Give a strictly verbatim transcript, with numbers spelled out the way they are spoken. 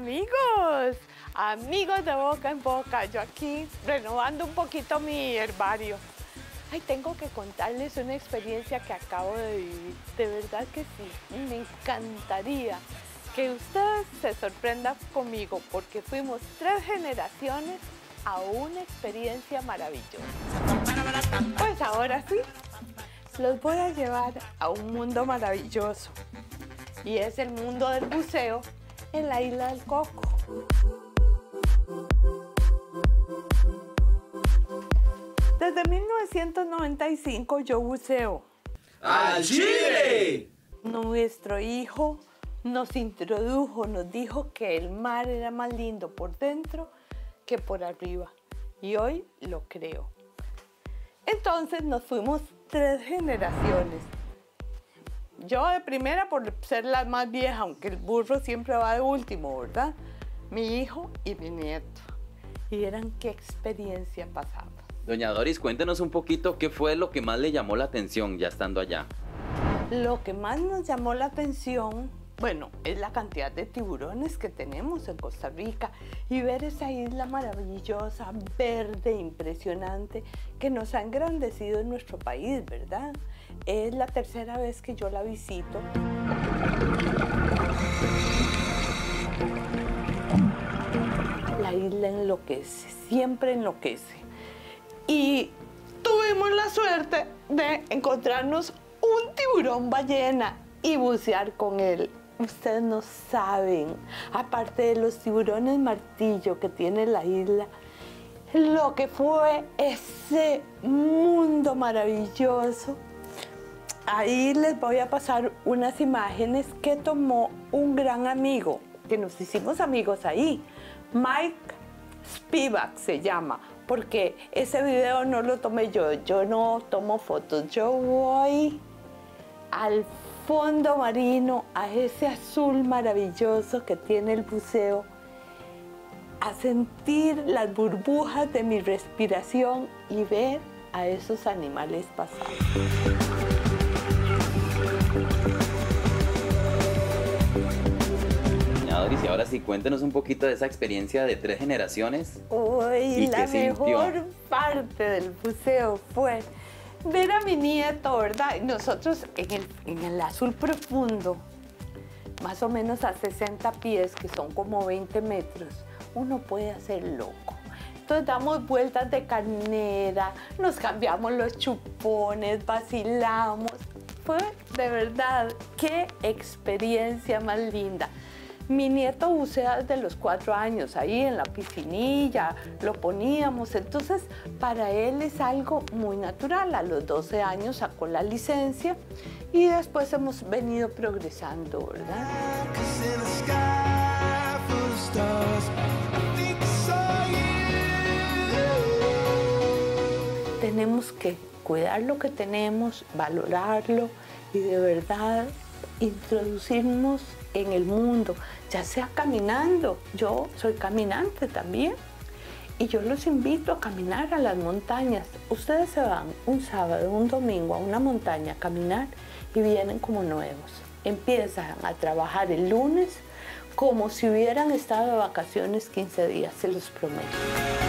Amigos, amigos de Boca en Boca, yo aquí renovando un poquito mi herbario. Ay, tengo que contarles una experiencia que acabo de vivir. De verdad que sí, me encantaría que ustedes se sorprendan conmigo porque fuimos tres generaciones a una experiencia maravillosa. Pues ahora sí, los voy a llevar a un mundo maravilloso y es el mundo del buceo en la Isla del Coco. Desde mil novecientos noventa y cinco yo buceo. ¡Al Chile! Nuestro hijo nos introdujo, nos dijo que el mar era más lindo por dentro que por arriba. Y hoy lo creo. Entonces nos fuimos tres generaciones. Yo de primera por ser la más vieja, aunque el burro siempre va de último, ¿verdad? Mi hijo y mi nieto. Y vieran qué experiencia pasamos. Doña Doris, cuéntenos un poquito qué fue lo que más le llamó la atención ya estando allá. Lo que más nos llamó la atención, bueno, es la cantidad de tiburones que tenemos en Costa Rica y ver esa isla maravillosa, verde, impresionante, que nos ha engrandecido en nuestro país, ¿verdad? Es la tercera vez que yo la visito. La isla enloquece, siempre enloquece. Y tuvimos la suerte de encontrarnos un tiburón ballena y bucear con él. Ustedes no saben, aparte de los tiburones martillo que tiene la isla, lo que fue ese mundo maravilloso. Ahí les voy a pasar unas imágenes que tomó un gran amigo, que nos hicimos amigos ahí. Mike Spivak se llama, porque ese video no lo tomé yo, yo no tomo fotos, yo voy al fondo marino, a ese azul maravilloso que tiene el buceo, a sentir las burbujas de mi respiración y ver a esos animales pasar. Y ahora sí, cuéntenos un poquito de esa experiencia de tres generaciones. Uy, la mejor parte del buceo fue ver a mi nieto, ¿verdad? Nosotros en el, en el azul profundo, más o menos a sesenta pies, que son como veinte metros, uno puede hacer loco. Entonces damos vueltas de carnera, nos cambiamos los chupones, vacilamos. Fue de verdad, qué experiencia más linda. Mi nieto bucea desde los cuatro años, ahí en la piscinilla, lo poníamos. Entonces, para él es algo muy natural. A los doce años sacó la licencia y después hemos venido progresando, ¿verdad? Tenemos que cuidar lo que tenemos, valorarlo y de verdad introducirnos en el mundo, ya sea caminando. Yo soy caminante también y yo los invito a caminar a las montañas. Ustedes se van un sábado, un domingo a una montaña a caminar y vienen como nuevos. Empiezan a trabajar el lunes como si hubieran estado de vacaciones quince días, se los prometo.